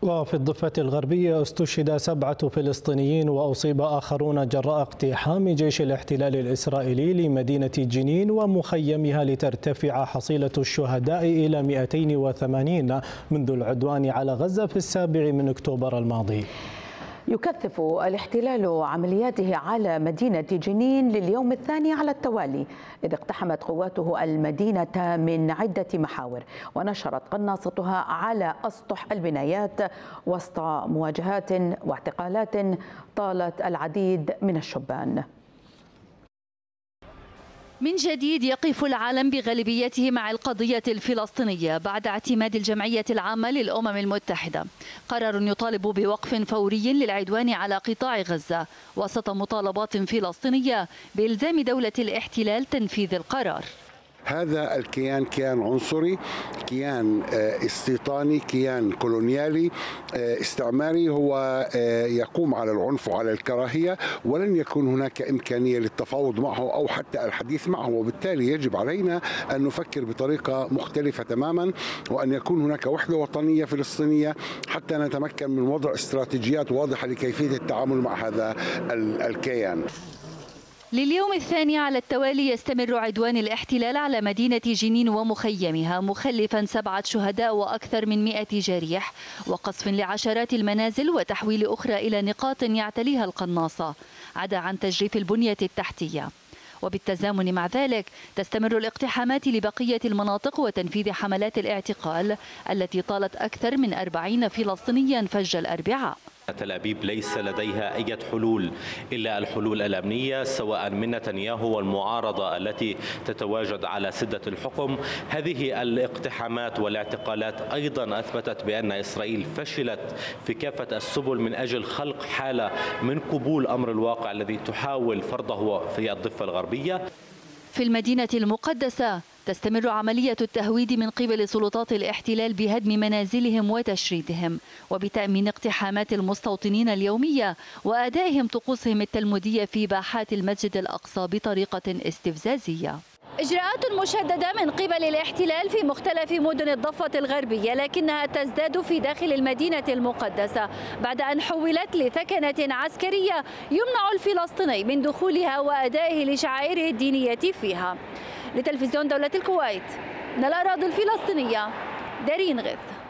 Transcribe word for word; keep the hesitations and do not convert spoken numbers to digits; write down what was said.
وفي الضفة الغربية استشهد سبعة فلسطينيين وأصيب آخرون جراء اقتحام جيش الاحتلال الإسرائيلي لمدينة جنين ومخيمها لترتفع حصيلة الشهداء إلى مئتين وثمانين منذ العدوان على غزة في السابع من أكتوبر الماضي. يكثف الاحتلال عملياته على مدينة جنين لليوم الثاني على التوالي، إذ اقتحمت قواته المدينة من عدة محاور ونشرت قناصتها على أسطح البنايات وسط مواجهات واعتقالات طالت العديد من الشبان. من جديد يقف العالم بغالبيته مع القضية الفلسطينية بعد اعتماد الجمعية العامة للأمم المتحدة قرار يطالب بوقف فوري للعدوان على قطاع غزة وسط مطالبات فلسطينية بإلزام دولة الاحتلال تنفيذ القرار. هذا الكيان كيان عنصري، كيان استيطاني، كيان كولونيالي استعماري، هو يقوم على العنف وعلى الكراهية، ولن يكون هناك إمكانية للتفاوض معه أو حتى الحديث معه، وبالتالي يجب علينا أن نفكر بطريقة مختلفة تماما، وأن يكون هناك وحدة وطنية فلسطينية حتى نتمكن من وضع استراتيجيات واضحة لكيفية التعامل مع هذا الكيان. لليوم الثاني على التوالي يستمر عدوان الاحتلال على مدينة جنين ومخيمها مخلفا سبعة شهداء وأكثر من مئة جريح وقصف لعشرات المنازل وتحويل أخرى إلى نقاط يعتليها القناصة، عدا عن تجريف البنية التحتية. وبالتزامن مع ذلك تستمر الاقتحامات لبقية المناطق وتنفيذ حملات الاعتقال التي طالت أكثر من أربعين فلسطينيا فجر الأربعاء. تل أبيب ليس لديها أي حلول إلا الحلول الأمنية، سواء من نتنياهو والمعارضة التي تتواجد على سدة الحكم. هذه الاقتحامات والاعتقالات أيضا أثبتت بأن إسرائيل فشلت في كافة السبل من أجل خلق حالة من قبول أمر الواقع الذي تحاول فرضه في الضفة الغربية. في المدينة المقدسة تستمر عملية التهويد من قبل سلطات الاحتلال بهدم منازلهم وتشريدهم وبتأمين اقتحامات المستوطنين اليومية وأدائهم طقوسهم التلمودية في باحات المسجد الأقصى بطريقة استفزازية. إجراءات مشددة من قبل الاحتلال في مختلف مدن الضفة الغربية، لكنها تزداد في داخل المدينة المقدسة بعد أن حولت لثكنة عسكرية يمنع الفلسطيني من دخولها وأدائه لشعائره الدينية فيها. لتلفزيون دولة الكويت من الأراضي الفلسطينية دارين غث.